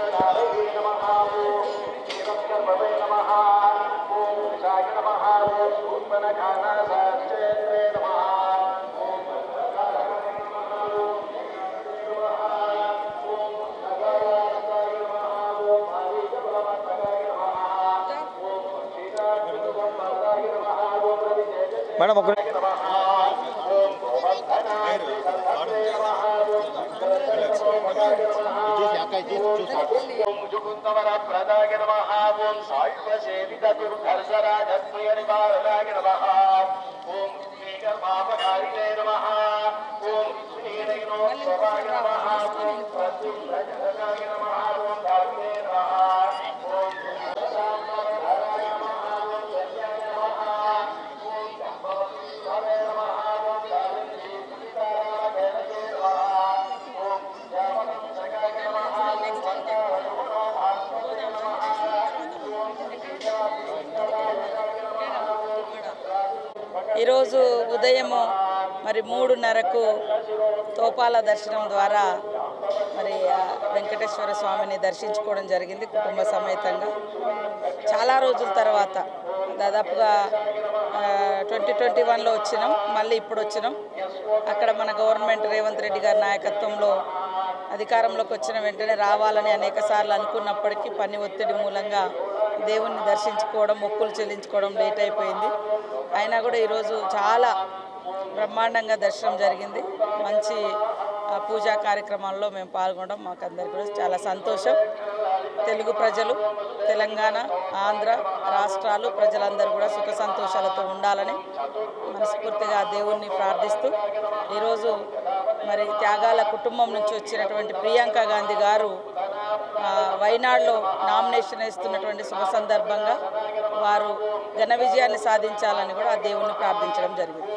Madam ఒక ఈరోజు ఉదయము మరి 3:30కు తోపాల దర్శనం ద్వారా మరి వెంకటేశ్వర స్వామిని దర్శించుకోవడం జరిగింది కుటుంబ సమేతంగా. చాలా రోజుల తర్వాత దాదాపుగా 2021లో వచ్చినాం, మళ్ళీ ఇప్పుడు వచ్చినాం. అక్కడ మన గవర్నమెంట్ రేవంత్ రెడ్డి గారి నాయకత్వంలో అధికారంలోకి వచ్చిన వెంటనే రావాలని అనేక సార్లు అనుకున్నప్పటికీ పని ఒత్తిడి మూలంగా దేవుణ్ణి దర్శించుకోవడం, మొక్కులు చెల్లించుకోవడం లేట్ అయిపోయింది. అయినా కూడా ఈరోజు చాలా బ్రహ్మాండంగా దర్శనం జరిగింది. మంచి పూజా కార్యక్రమాల్లో మేము పాల్గొనడం మాకందరికీ కూడా చాలా సంతోషం. తెలుగు ప్రజలు, తెలంగాణ, ఆంధ్ర రాష్ట్రాలు ప్రజలందరూ కూడా సుఖ సంతోషాలతో ఉండాలని మనస్ఫూర్తిగా దేవుణ్ణి ప్రార్థిస్తూ ఈరోజు మరి త్యాగాల కుటుంబం నుంచి వచ్చినటువంటి ప్రియాంక గాంధీ గారు వైనాడులో నామినేషన్ వేస్తున్నటువంటి శుభ సందర్భంగా వారు ఘన విజయాన్ని సాధించాలని కూడా ఆ దేవుణ్ణి ప్రార్థించడం జరిగింది.